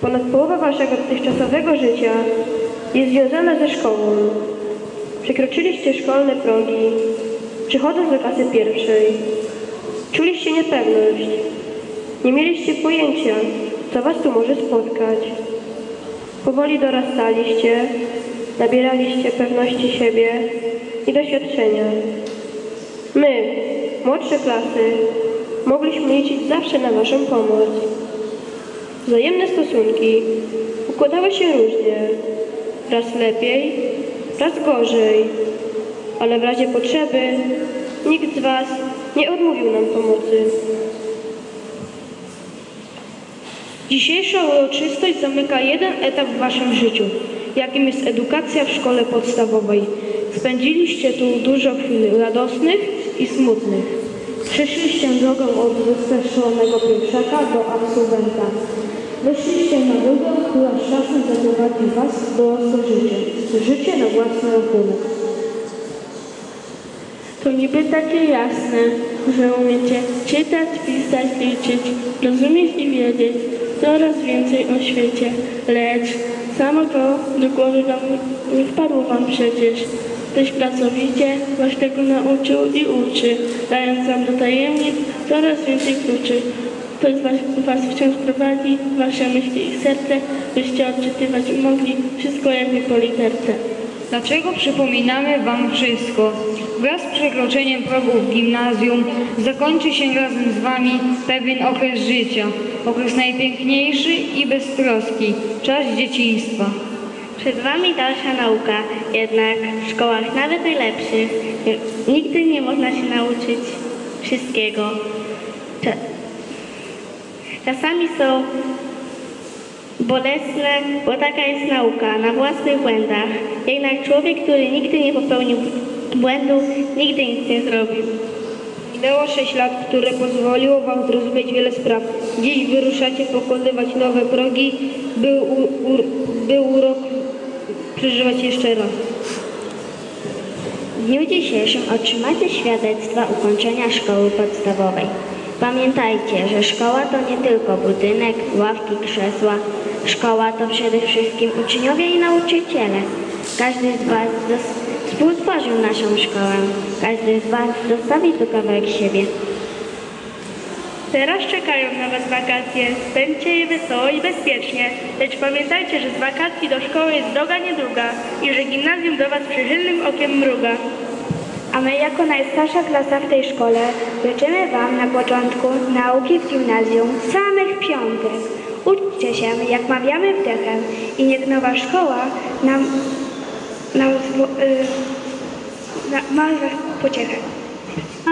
Ponad połowa waszego dotychczasowego życia jest związana ze szkołą. Przekroczyliście szkolne progi, przychodząc do klasy pierwszej. Czuliście niepewność. Nie mieliście pojęcia, co was tu może spotkać. Powoli dorastaliście, nabieraliście pewności siebie i doświadczenia. My, młodsze klasy, mogliśmy liczyć zawsze na waszą pomoc. Wzajemne stosunki układały się różnie, raz lepiej, raz gorzej, ale w razie potrzeby nikt z was nie odmówił nam pomocy. Dzisiejsza uroczystość zamyka jeden etap w waszym życiu, jakim jest edukacja w szkole podstawowej. Spędziliście tu dużo chwil radosnych i smutnych. Przeszliście drogą od rozszerzonego pierwszaka do absolwenta. Weszliście na drogę, która z czasem zaprowadzi was w dorosłe życie. Życie na własny rachunek. To niby takie jasne, że umiecie czytać, pisać, liczyć, rozumieć i wiedzieć coraz więcej o świecie, lecz samo to do głowy wam nie wpadło wam przecież. Ktoś pracowicie was tego nauczył i uczy, dając wam do tajemnic coraz więcej kluczy. Ktoś was wciąż prowadzi, wasze myśli i serce, byście odczytywać mogli wszystko jakby po literce. Dlaczego przypominamy wam wszystko? Wraz z przekroczeniem progów gimnazjum zakończy się razem z wami pewien okres życia. Okres najpiękniejszy i beztroski. Czas dzieciństwa. Przed wami dalsza nauka, jednak w szkołach nawet najlepszych nigdy nie można się nauczyć wszystkiego. Czasami są bolesne, bo taka jest nauka, na własnych błędach. Jednak człowiek, który nigdy nie popełnił błędu, nigdy nic nie zrobił. Minęło 6 lat, które pozwoliło wam zrozumieć wiele spraw. Dziś wyruszacie pokonywać nowe progi, by urok przeżywać jeszcze raz. W dniu dzisiejszym otrzymacie świadectwa ukończenia szkoły podstawowej. Pamiętajcie, że szkoła to nie tylko budynek, ławki, krzesła. Szkoła to przede wszystkim uczniowie i nauczyciele. Każdy z was współtworzył naszą szkołę. Każdy z was zostawi tu kawałek siebie. Teraz czekają na was wakacje. Spędźcie je wesoło i bezpiecznie. Lecz pamiętajcie, że z wakacji do szkoły jest droga niedługa i że gimnazjum do was przychylnym okiem mruga. A my jako najstarsza klasa w tej szkole życzymy wam na początku nauki w gimnazjum samych piątek. Uczcie się, jak mawiamy wdechem i niech nowa szkoła nam ma pociechę.